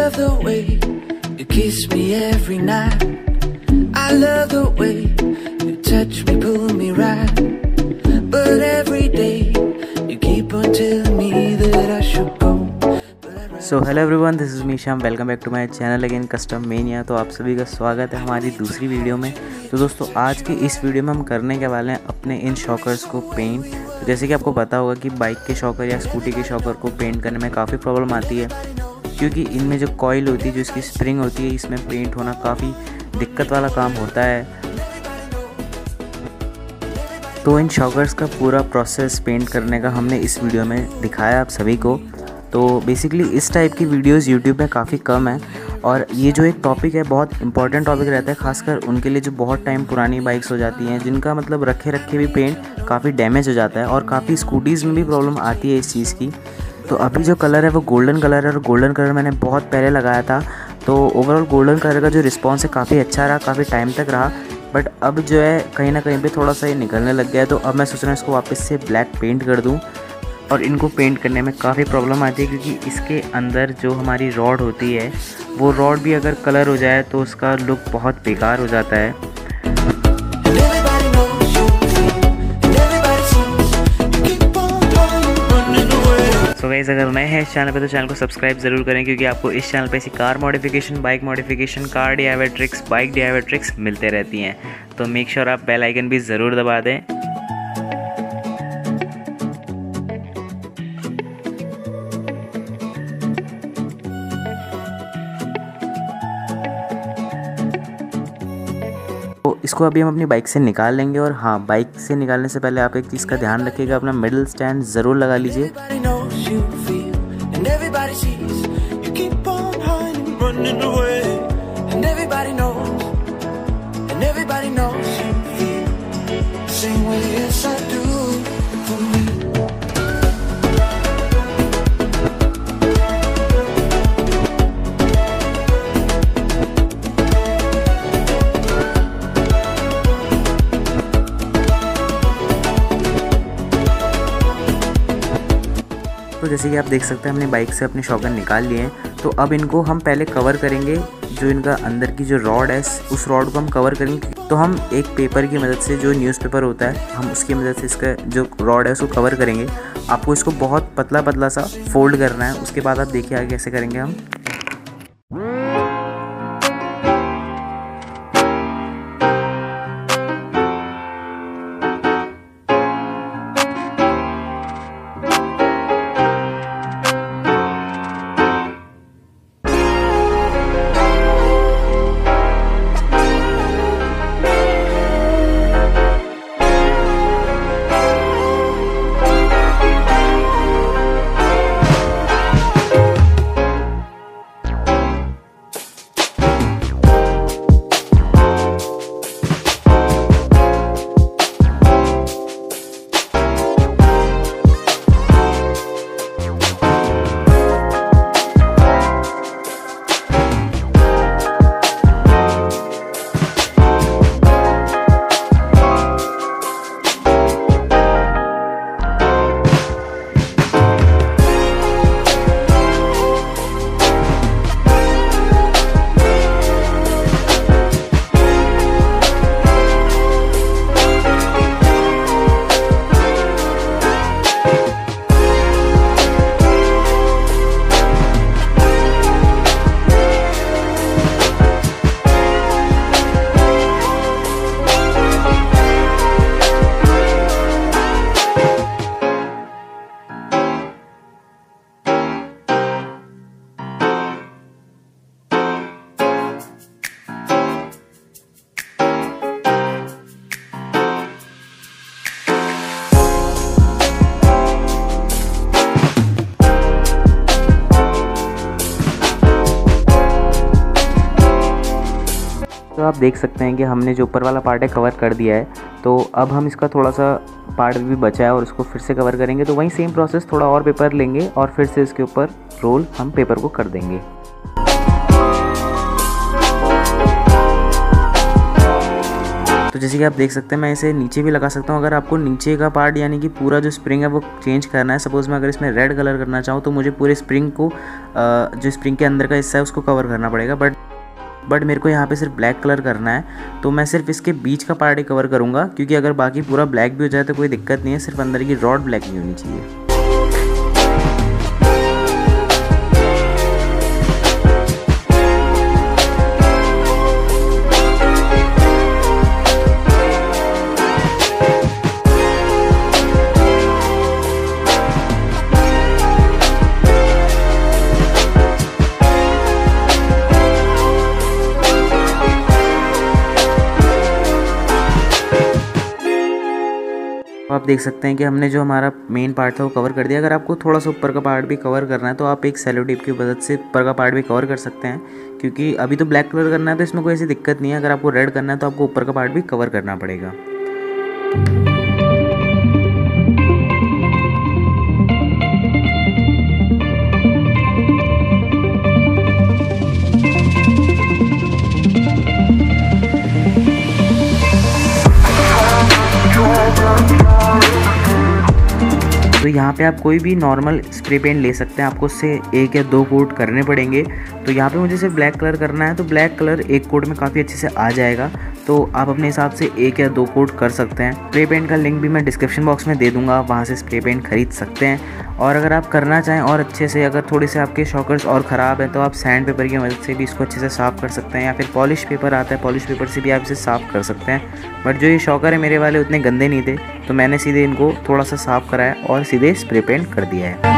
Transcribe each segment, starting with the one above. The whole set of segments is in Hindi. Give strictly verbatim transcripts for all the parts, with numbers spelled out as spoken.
love the way you kiss me every night. I love the way you touch me, pull me right. But every day you keep on telling me that I should go. So hello everyone, this is me Shyam. Welcome back to my channel again custom mania. तो आप सभी का स्वागत है हमारी दूसरी वीडियो में। तो दोस्तों, आज की इस वीडियो में हम करने के वाले हैं अपने इन शॉकर्स को पेंट। तो जैसे कि आपको पता होगा कि बाइक के शॉकर या स्कूटी के शॉकर को पेंट करने में काफ़ी प्रॉब्लम आती है, क्योंकि इनमें जो कॉइल होती है, जो इसकी स्प्रिंग होती है, इसमें पेंट होना काफ़ी दिक्कत वाला काम होता है। तो इन शॉकर्स का पूरा प्रोसेस पेंट करने का हमने इस वीडियो में दिखाया आप सभी को। तो बेसिकली इस टाइप की वीडियोस यूट्यूब पे काफ़ी कम है, और ये जो एक टॉपिक है बहुत इंपॉर्टेंट टॉपिक रहता है, खासकर उनके लिए जो बहुत टाइम पुरानी बाइक्स हो जाती हैं, जिनका मतलब रखे रखे भी पेंट काफ़ी डैमेज हो जाता है, और काफ़ी स्कूटीज़ में भी प्रॉब्लम आती है इस चीज़ की। तो अभी जो कलर है वो गोल्डन कलर है, और गोल्डन कलर मैंने बहुत पहले लगाया था। तो ओवरऑल गोल्डन कलर का जो रिस्पॉन्स है काफ़ी अच्छा रहा, काफ़ी टाइम तक रहा। बट अब जो है कहीं ना कहीं पे थोड़ा सा ये निकलने लग गया है। तो अब मैं सोच रहा हूँ इसको वापस से ब्लैक पेंट कर दूँ। और इनको पेंट करने में काफ़ी प्रॉब्लम आती है, क्योंकि इसके अंदर जो हमारी रॉड होती है, वो रॉड भी अगर कलर हो जाए तो उसका लुक बहुत बेकार हो जाता है। सो गाइस, अगर नए हैं इस चैनल पे तो चैनल को सब्सक्राइब ज़रूर करें, क्योंकि आपको इस चैनल पे ऐसी car modification, bike modification, car D I Y tricks, bike D I Y tricks मिलते रहती हैं। तो मेक श्योर आप बेल आइकन भी ज़रूर दबा दें। तो इसको अभी हम अपनी बाइक से निकाल लेंगे। और हाँ, बाइक से निकालने से पहले आप एक चीज़ का ध्यान रखिएगा, अपना मिडल स्टैंड ज़रूर लगा लीजिए। तो जैसे कि आप देख सकते हैं हमने बाइक से अपने शॉकर निकाल लिए हैं। तो अब इनको हम पहले कवर करेंगे, जो इनका अंदर की जो रॉड है उस रॉड को हम कवर करेंगे। तो हम एक पेपर की मदद से, जो न्यूज़पेपर होता है, हम उसकी मदद से इसका जो रॉड है उसको कवर करेंगे। आपको इसको बहुत पतला पतला सा फोल्ड करना है। उसके बाद आप देखिए आगे कैसे करेंगे हम। तो आप देख सकते हैं कि हमने जो ऊपर वाला पार्ट है कवर कर दिया है। तो अब हम इसका थोड़ा सा पार्ट भी बचा है और उसको फिर से कवर करेंगे। तो वहीं सेम प्रोसेस, थोड़ा और पेपर लेंगे और फिर से इसके ऊपर रोल हम पेपर को कर देंगे। तो जैसे कि आप देख सकते हैं मैं इसे नीचे भी लगा सकता हूँ। अगर आपको नीचे का पार्ट यानी कि पूरा जो स्प्रिंग है वो चेंज करना है, सपोज़ मैं अगर इसमें रेड कलर करना चाहूँ तो मुझे पूरे स्प्रिंग को जो स्प्रिंग के अंदर का हिस्सा है उसको कवर करना पड़ेगा। बट बट मेरे को यहाँ पे सिर्फ ब्लैक कलर करना है, तो मैं सिर्फ इसके बीच का पार्ट ही कवर करूँगा, क्योंकि अगर बाकी पूरा ब्लैक भी हो जाए तो कोई दिक्कत नहीं है, सिर्फ अंदर की रॉड ब्लैक नहीं होनी चाहिए। आप देख सकते हैं कि हमने जो हमारा मेन पार्ट था वो कवर कर दिया। अगर आपको थोड़ा सा ऊपर का पार्ट भी कवर करना है तो आप एक सेलो टेप की मदद से ऊपर का पार्ट भी कवर कर सकते हैं, क्योंकि अभी तो ब्लैक कलर करना है तो इसमें कोई ऐसी दिक्कत नहीं है। अगर आपको रेड करना है तो आपको ऊपर का पार्ट भी कवर करना पड़ेगा। तो यहाँ पे आप कोई भी नॉर्मल स्प्रे पेंट ले सकते हैं, आपको उससे एक या दो कोट करने पड़ेंगे। तो यहाँ पे मुझे सिर्फ ब्लैक कलर करना है, तो ब्लैक कलर एक कोट में काफ़ी अच्छे से आ जाएगा। तो आप अपने हिसाब से एक या दो कोट कर सकते हैं। स्प्रे पेंट का लिंक भी मैं डिस्क्रिप्शन बॉक्स में दे दूँगा, वहाँ से स्प्रे पेंट खरीद सकते हैं। और अगर आप करना चाहें और अच्छे से, अगर थोड़े से आपके शॉकर्स और ख़राब हैं तो आप सैंड पेपर की मदद से भी इसको अच्छे से साफ़ कर सकते हैं, या फिर पॉलिश पेपर आता है, पॉलिश पेपर से भी आप इसे साफ़ कर सकते हैं। बट जो ये शॉकर है मेरे वाले उतने गंदे नहीं थे, तो मैंने सीधे इनको थोड़ा सा साफ़ कराया और सीधे स्प्रे पेंट कर दिया है।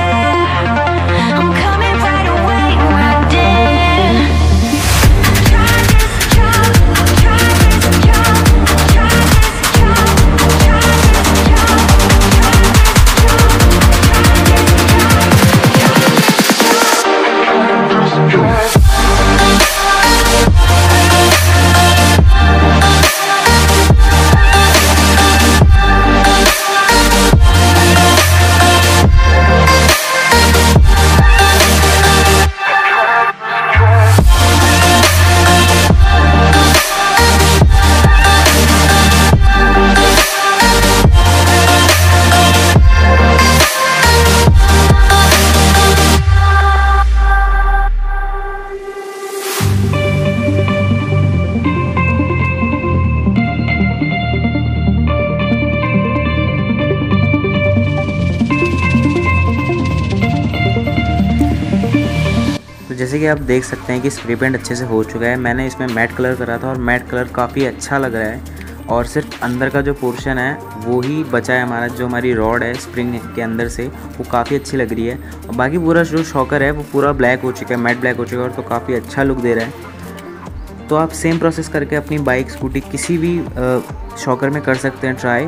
तो जैसे कि आप देख सकते हैं कि स्प्रे पेंट अच्छे से हो चुका है। मैंने इसमें मैट कलर करा था और मैट कलर काफ़ी अच्छा लग रहा है, और सिर्फ अंदर का जो पोर्शन है वो ही बचा है हमारा। जो हमारी रॉड है स्प्रिंग के अंदर से वो काफ़ी अच्छी लग रही है, और बाकी पूरा जो शॉकर है वो पूरा ब्लैक हो चुका है, मैट ब्लैक हो चुका है, और तो काफ़ी अच्छा लुक दे रहा है। तो आप सेम प्रोसेस करके अपनी बाइक स्कूटी किसी भी शॉकर में कर सकते हैं try.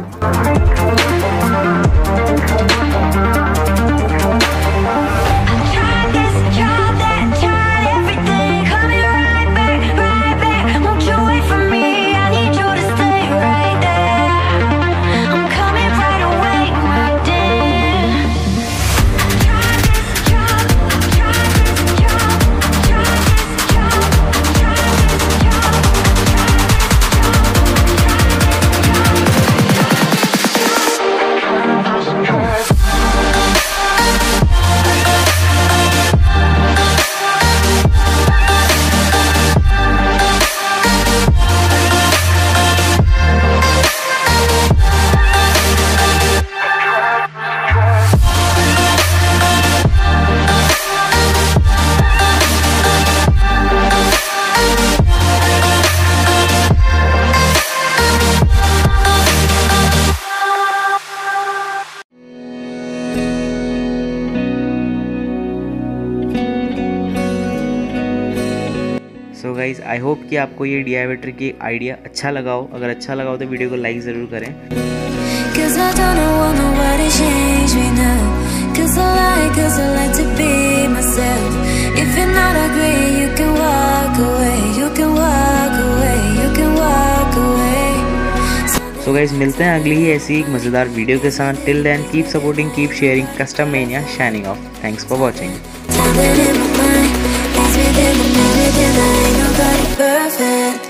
So guys I hope कि आपको ये डी आई वाई ट्रिक की आइडिया अच्छा लगा हो। अगर अच्छा लगा हो तो वीडियो को लाइक ज़रूर करें। सो गाइज़ मिलते हैं अगली ही ऐसी एक मज़ेदार वीडियो के साथ। Till then keep supporting, keep sharing, custom mania signing off. Thanks for watching. Perfect.